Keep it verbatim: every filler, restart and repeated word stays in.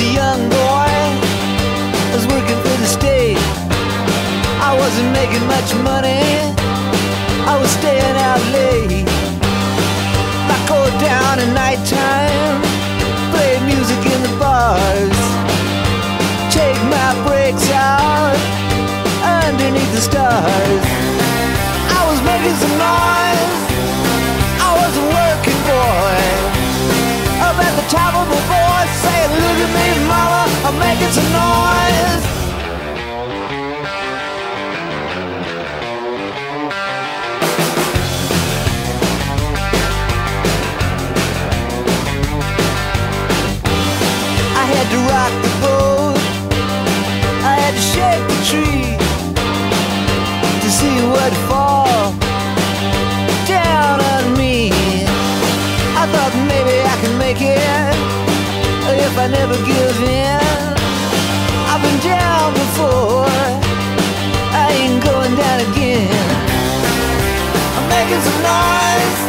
a young boy, I was working for the state. I wasn't making much money, I was staying out late. I go down at nighttime, play music in the bars, take my breaks out underneath the stars. I was making some noise, I was a working boy, up at the top of my voice, saying, look at me mama, I'm making some noise. I had to rock the boat, I had to shake the tree to see what fall down on me. I thought maybe I can make it if I never give in. I've been down before, I ain't going down again. I'm making some noise,